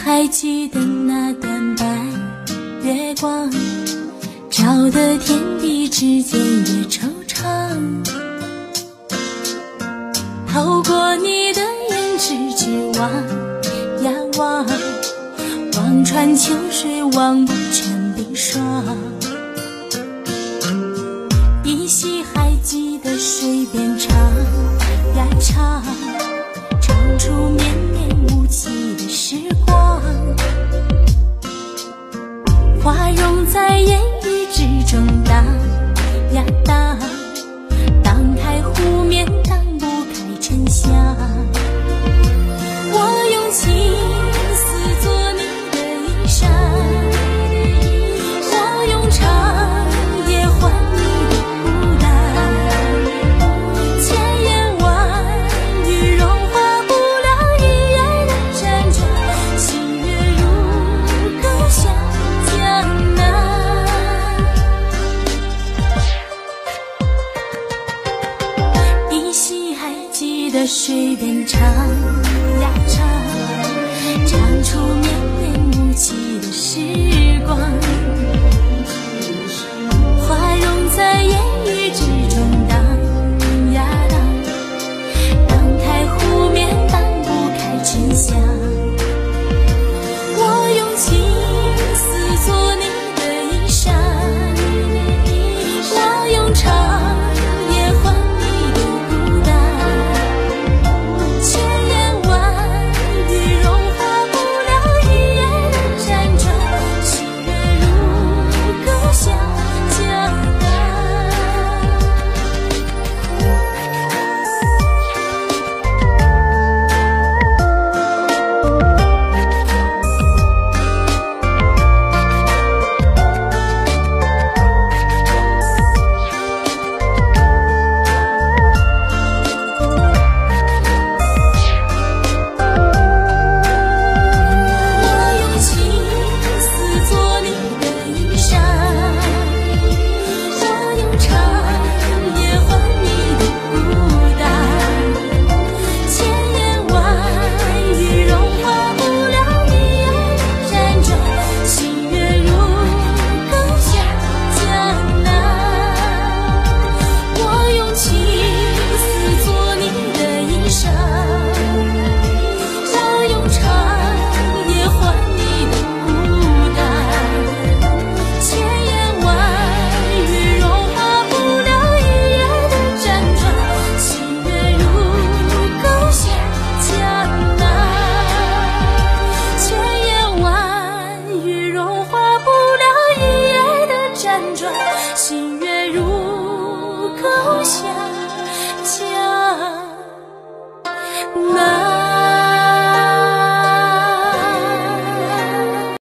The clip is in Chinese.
还记得那段白月光，照得天地之间越惆怅。透过你的胭脂之望呀望，望穿秋水，望不穿冰霜。依稀还记得水边唱呀唱，唱出绵绵无期的时光。花容在烟雨之中荡呀荡，荡开湖面，荡不开沉香。我用情丝做你的衣裳，我用长夜换你的孤单。千言万语融化不了一夜的辗转，星月如歌下江南。依稀还记得水边唱呀唱，唱出绵绵无期的时光。花容在烟雨之中荡呀荡，荡开湖面，荡不开沉香。我用情丝做你的衣裳，我用长夜换你的孤单。千言万语融化不了一夜的辗转，星月如歌下江南。我用情丝做你的衣裳，我用长夜换你的孤单。千言万语融化不了一夜的辗转，星月如歌下江南。我用情丝做你的衣裳，我用长夜换你的孤单。千言万语融化不了一夜的辗转，星月如歌下江南。千言万语融化不了一夜的辗转，星月如歌下